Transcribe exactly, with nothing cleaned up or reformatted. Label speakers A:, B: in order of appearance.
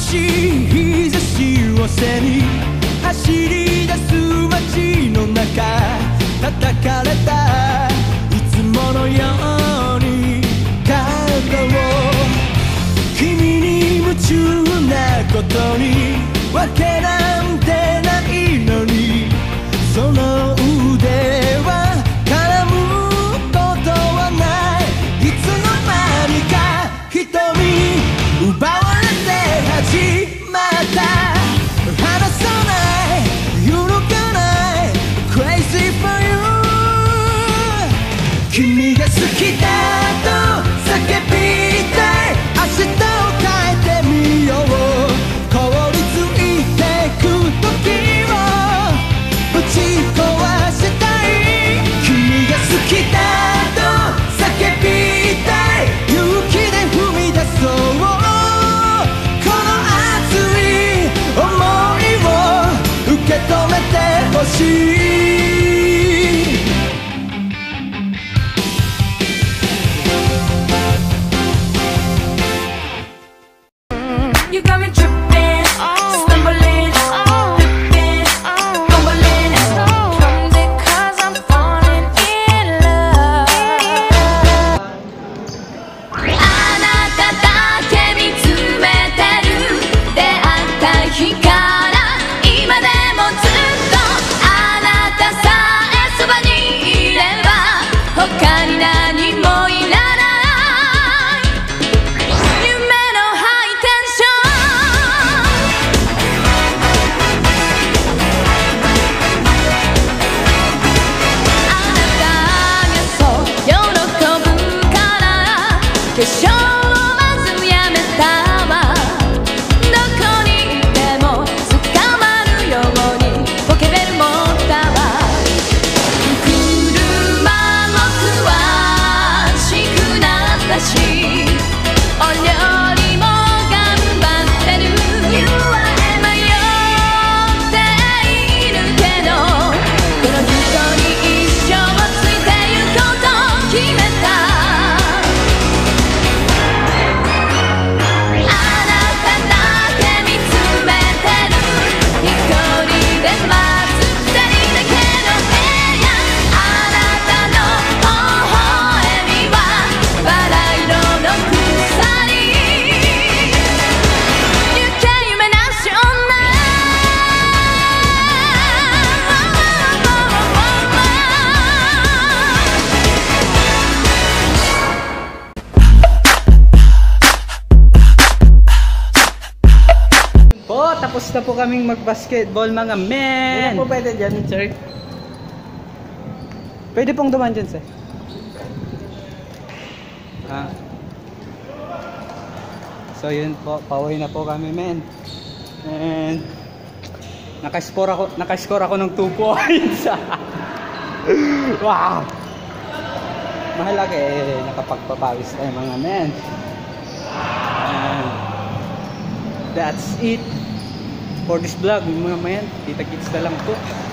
A: しい日差しを背に走り出す街の中叩かれたいつものように角を君に夢中なことにわけなんてないのにその腕は絡むことはないいつの間にか瞳奪われて始まった離さない揺るがない Crazy for you 君が好きだと叫びたい明日を変えてみよう凍りついてく時をぶち壊したい君が好きだと叫びたい勇気で踏み出そうこの熱い想いを受け止めてほしい
B: You got me tripping, stumbling, flipping, fumbling. Comes it 'cause I'm falling in love. あなただけ見つめてる出会った日から今でもずっとあなたさえそばにいれば他に何もいらない夢のハイテンション化粧をまずやめたわどこにいても捕まるようにポケベル持ったわ車も詳しくなったしお料理も頑張ってる You are 迷っているけどこの人に一生ついてゆこうと決めた
C: Po, tapos na po kaming mag-basketball mga men.
D: Hindi po pwede dyan, sir.
C: Pwede pong duman dyan, sir. Ah. So yun po, pauwi na po kami men. And naka-score ako, naka-score ako ng two points. Wow. Mahalaga eh, nakapagpapawis tayo mga men. And that's it for this vlog mga men. Kita-kits na lang po.